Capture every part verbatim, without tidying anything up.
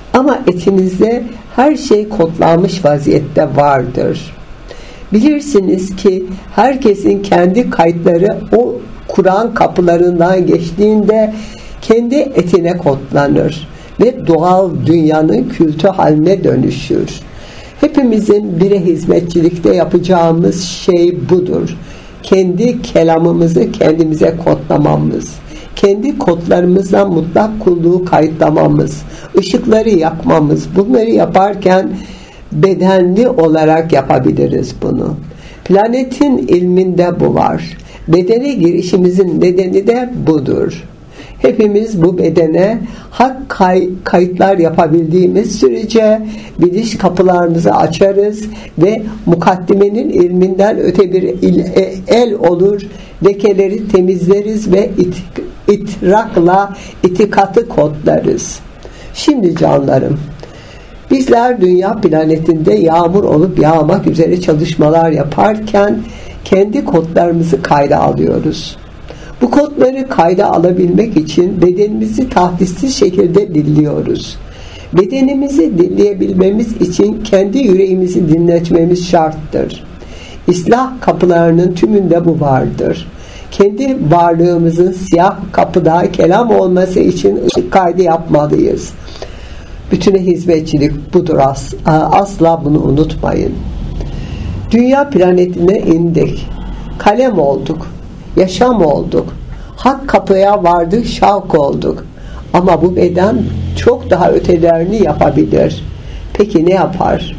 Ama etinizde her şey kodlanmış vaziyette vardır. Bilirsiniz ki herkesin kendi kayıtları o Kur'an kapılarından geçtiğinde kendi etine kodlanır ve doğal dünyanın kültü haline dönüşür. Hepimizin bire hizmetçilikte yapacağımız şey budur. Kendi kelamımızı kendimize kodlamamız, kendi kodlarımızdan mutlak kulluğu kayıtlamamız, ışıkları yakmamız. Bunları yaparken bedenli olarak yapabiliriz bunu. Planetin ilminde bu var. Bedene girişimizin nedeni de budur. Hepimiz bu bedene hak kay- kayıtlar yapabildiğimiz sürece biliş kapılarımızı açarız ve mukaddimenin ilminden öte bir il, e, el olur, lekeleri temizleriz ve it, itrakla itikatı kodlarız. Şimdi canlarım, bizler dünya planetinde yağmur olup yağmak üzere çalışmalar yaparken kendi kodlarımızı kayda alıyoruz. Bu kodları kayda alabilmek için bedenimizi tahdissiz şekilde dinliyoruz. Bedenimizi dinleyebilmemiz için kendi yüreğimizi dinletmemiz şarttır. İslah kapılarının tümünde bu vardır. Kendi varlığımızın siyah kapıda kelam olması için ışık kaydı yapmalıyız. Bütüne hizmetçilik budur. Asla bunu unutmayın. Dünya planetine indik. Kalem olduk. Yaşam olduk. Hak kapıya vardık, şavk olduk. Ama bu beden çok daha ötelerini yapabilir. Peki ne yapar?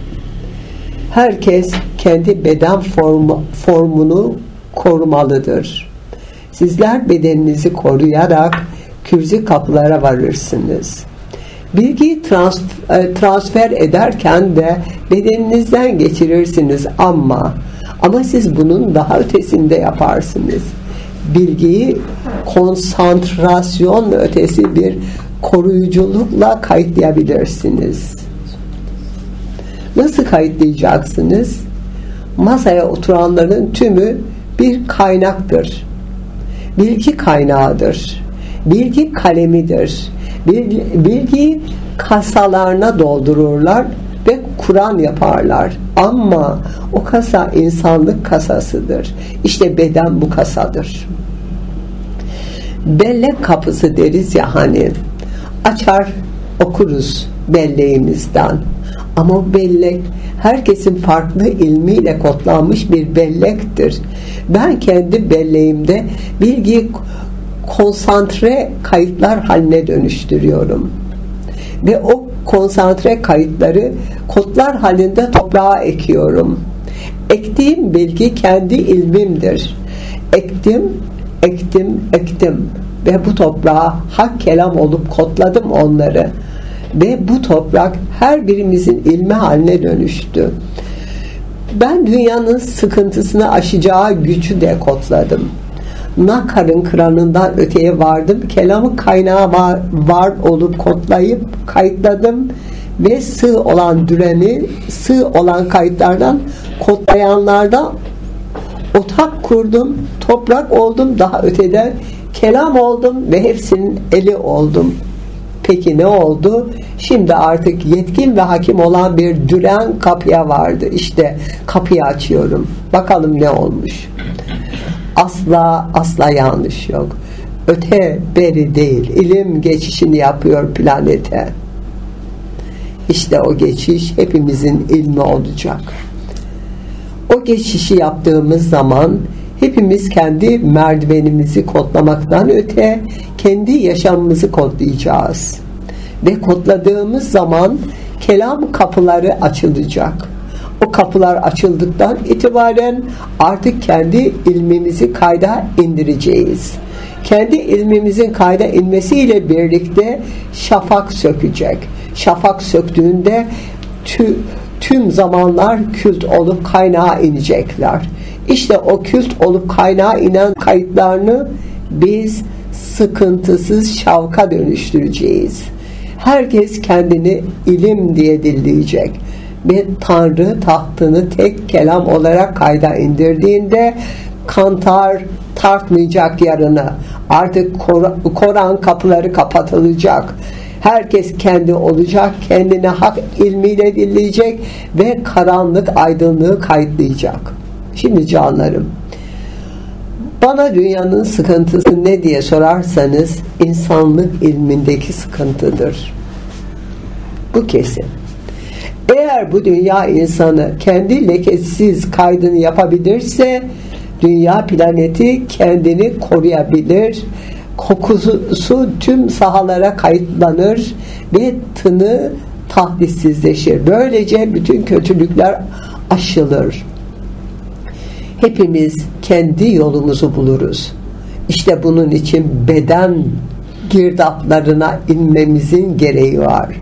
Herkes kendi beden formu, formunu korumalıdır. Sizler bedeninizi koruyarak kürsü kapılara varırsınız. Bilgiyi trans, transfer ederken de bedeninizden geçirirsiniz ama ama siz bunun daha ötesinde yaparsınız. Bilgiyi konsantrasyon ötesi bir koruyuculukla kayıtlayabilirsiniz. Nasıl kayıtlayacaksınız? Masaya oturanların tümü bir kaynaktır. Bilgi kaynağıdır. Bilgi kalemidir. Bilgi, bilgiyi kasalarına doldururlar ve Kur'an yaparlar. Ama o kasa insanlık kasasıdır. İşte beden bu kasadır. Bellek kapısı deriz ya hani. Açar okuruz belleğimizden. Ama o bellek herkesin farklı ilmiyle kodlanmış bir bellektir. Ben kendi belleğimde bilgiyi konsantre kayıtlar haline dönüştürüyorum. Ve o konsantre kayıtları kodlar halinde toprağa ekiyorum. Ektiğim bilgi kendi ilmimdir. Ektim, ektim, ektim ve bu toprağa hak kelam olup kodladım onları. Ve bu toprak her birimizin ilmi haline dönüştü. Ben dünyanın sıkıntısını aşacağı gücü de kodladım. Nakar'ın kranından öteye vardım. Kelamı kaynağı var, var olup kodlayıp kayıtladım ve sığ olan düreni, sığ olan kayıtlardan kodlayanlardan otak kurdum, toprak oldum, daha öteden kelam oldum ve hepsinin eli oldum. Peki ne oldu? Şimdi artık yetkin ve hakim olan bir düren kapıya vardı. İşte kapıyı açıyorum. Bakalım ne olmuş? Asla asla yanlış yok. Öte beri değil. İlim geçişini yapıyor planete. İşte o geçiş hepimizin ilmi olacak. O geçişi yaptığımız zaman hepimiz kendi merdivenimizi kodlamaktan öte kendi yaşamımızı kodlayacağız. Ve kodladığımız zaman kelam kapıları açılacak. O kapılar açıldıktan itibaren artık kendi ilmimizi kayda indireceğiz. Kendi ilmimizin kayda inmesiyle birlikte şafak sökecek. Şafak söktüğünde tü, tüm zamanlar kült olup kaynağa inecekler. İşte o kült olup kaynağa inen kayıtlarını biz sıkıntısız şavka dönüştüreceğiz. Herkes kendini ilim diye dinleyecek. Ve Tanrı tahtını tek kelam olarak kayda indirdiğinde kantar tartmayacak yarını. Artık Kur'an kapıları kapatılacak. Herkes kendi olacak, kendine hak ilmiyle dinleyecek ve karanlık aydınlığı kayıtlayacak. Şimdi canlarım, bana dünyanın sıkıntısı ne diye sorarsanız, insanlık ilmindeki sıkıntıdır. Bu kesin. Eğer bu dünya insanı kendi lekesiz kaydını yapabilirse, dünya planeti kendini koruyabilir, kokusu tüm sahalara kayıtlanır ve tını tahdissizleşir. Böylece bütün kötülükler aşılır. Hepimiz kendi yolumuzu buluruz. İşte bunun için beden girdaplarına inmemizin gereği var.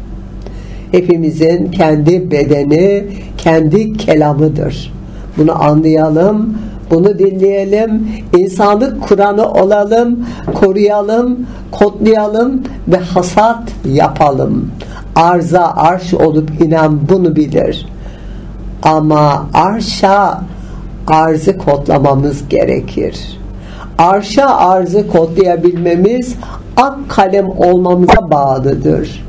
Hepimizin kendi bedeni, kendi kelamıdır. Bunu anlayalım, bunu dinleyelim, insanlık Kur'an'ı olalım, koruyalım, kodlayalım ve hasat yapalım. Arza arş olup inen bunu bilir. Ama arşa arzı kodlamamız gerekir. Arşa arzı kodlayabilmemiz ak kalem olmamıza bağlıdır.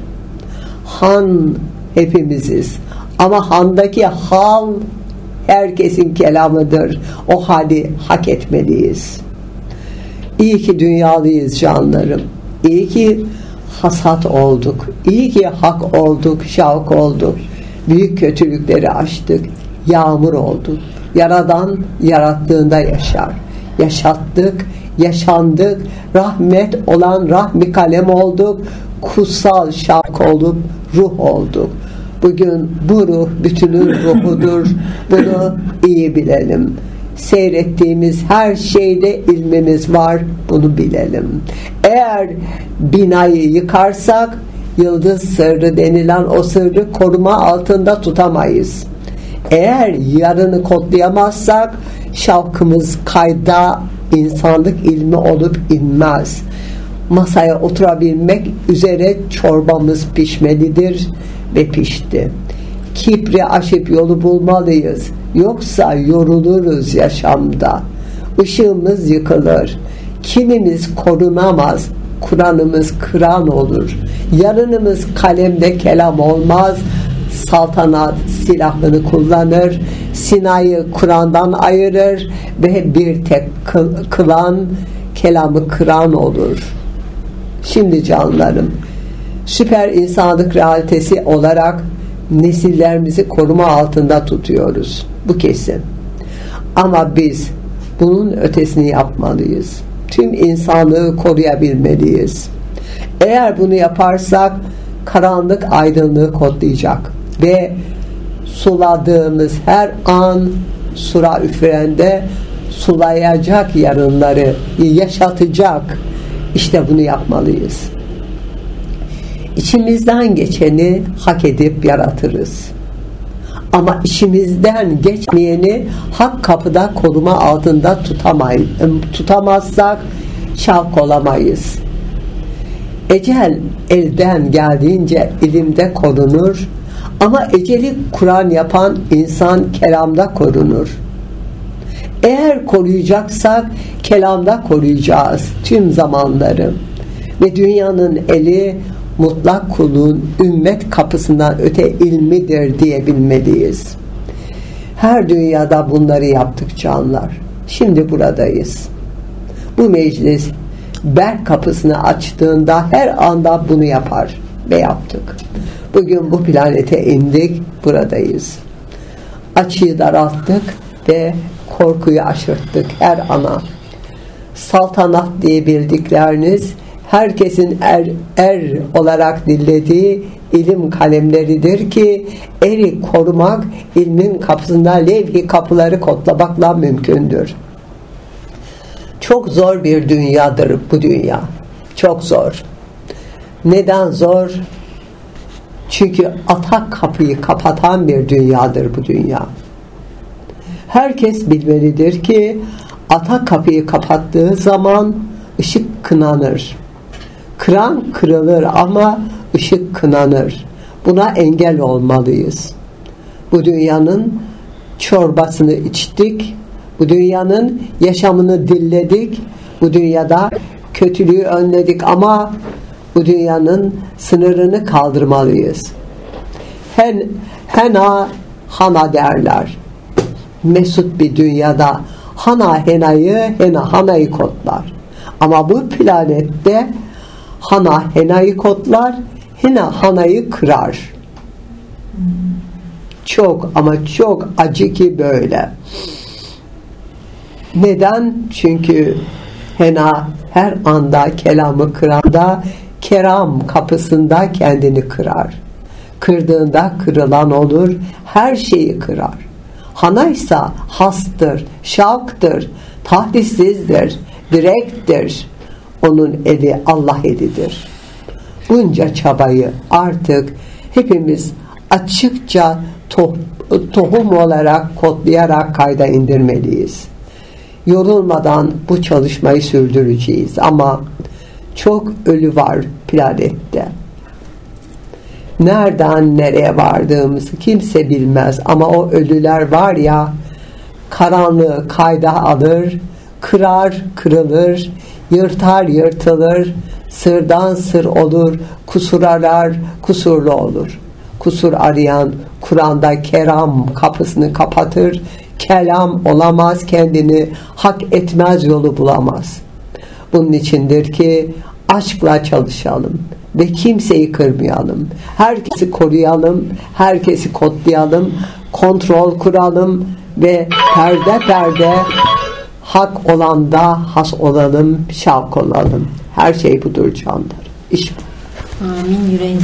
Han hepimiziz. Ama handaki hal herkesin kelamıdır. O hali hak etmeliyiz. İyi ki dünyalıyız canlarım. İyi ki hasat olduk. İyi ki hak olduk, şavk olduk. Büyük kötülükleri aştık. Yağmur olduk. Yaradan yarattığında yaşar. Yaşattık, yaşandık. Rahmet olan rahmi kalem olduk. Kutsal şavk olup ruh olduk. Bugün bu ruh bütünün ruhudur. Bunu iyi bilelim. Seyrettiğimiz her şeyde ilmimiz var. Bunu bilelim. Eğer binayı yıkarsak, yıldız sırrı denilen o sırrı koruma altında tutamayız. Eğer yarını kodlayamazsak, şavkımız kayda insanlık ilmi olup inmez. Masaya oturabilmek üzere çorbamız pişmelidir ve pişti. Kibri aşıp yolu bulmalıyız. Yoksa yoruluruz yaşamda. Işığımız yıkılır. Kimimiz korunamaz. Kur'an'ımız kıran olur. Yarınımız kalemde kelam olmaz. Saltanat silahını kullanır. Sina'yı Kur'an'dan ayırır ve bir tek kılan kelamı kıran olur. Şimdi canlarım, süper insanlık realitesi olarak nesillerimizi koruma altında tutuyoruz. Bu kesin. Ama biz bunun ötesini yapmalıyız. Tüm insanlığı koruyabilmeliyiz. Eğer bunu yaparsak karanlık aydınlığı kodlayacak ve suladığımız her an sura üfürende sulayacak yarınları, yaşatacak. İşte bunu yapmalıyız. İçimizden geçeni hak edip yaratırız. Ama içimizden geçmeyeni hak kapıda koruma altında tutamayız. Tutamazsak şavk olamayız. Ecel elden geldiğince ilimde korunur. Ama eceli Kur'an yapan insan kelamda korunur. Eğer koruyacaksak kelamda koruyacağız tüm zamanları. Ve dünyanın eli mutlak kulun ümmet kapısından öte ilmidir diyebilmeliyiz. Her dünyada bunları yaptık canlar. Şimdi buradayız. Bu meclis Berk kapısını açtığında her anda bunu yapar ve yaptık. Bugün bu planete indik, buradayız. Açıyı daralttık ve korkuyu aşırttık her ana. Saltanat diye bildikleriniz herkesin er, er olarak dillediği ilim kalemleridir ki eri korumak ilmin kapısında levh-i kapıları kodlamakla mümkündür. Çok zor bir dünyadır bu dünya. Çok zor. Neden zor? Çünkü atak kapıyı kapatan bir dünyadır bu dünya. Herkes bilmelidir ki atak kapıyı kapattığı zaman ışık kınanır. Kıran kırılır ama ışık kınanır. Buna engel olmalıyız. Bu dünyanın çorbasını içtik. Bu dünyanın yaşamını dilledik. Bu dünyada kötülüğü önledik ama Bu dünyanın sınırını kaldırmalıyız. Hen, hena hana derler. Mesut bir dünyada hana henayı, hena hanayı kodlar. Ama bu planette hana henayı kodlar, hena hanayı kırar. Çok ama çok acı ki böyle. Neden? Çünkü hena her anda kelamı kıranda, keram kapısında kendini kırar. Kırdığında kırılan olur, her şeyi kırar. Hana ise hastır, şavktır, tahdissizdir, direkttir. Onun eli Allah elidir. Bunca çabayı artık hepimiz açıkça to tohum olarak kodlayarak kayda indirmeliyiz. Yorulmadan bu çalışmayı sürdüreceğiz ama çok ölü var planette. Nereden nereye vardığımızı kimse bilmez ama o ölüler var ya, karanlığı kayda alır, kırar kırılır, yırtar yırtılır, sırdan sır olur, kusur arar, kusurlu olur. Kusur arayan Kur'an'da keram kapısını kapatır, kelam olamaz, kendini hak etmez, yolu bulamaz. Bunun içindir ki aşkla çalışalım ve kimseyi kırmayalım. Herkesi koruyalım, herkesi kodlayalım, kontrol kuralım ve perde perde hak olanda has olalım, şavk olalım. Her şey budur canlar. İş bu. Amin. Yüreğinize